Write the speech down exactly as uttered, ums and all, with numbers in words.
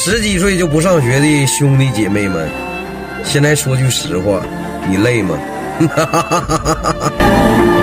十几岁就不上学的兄弟姐妹们，现在说句实话，你累吗？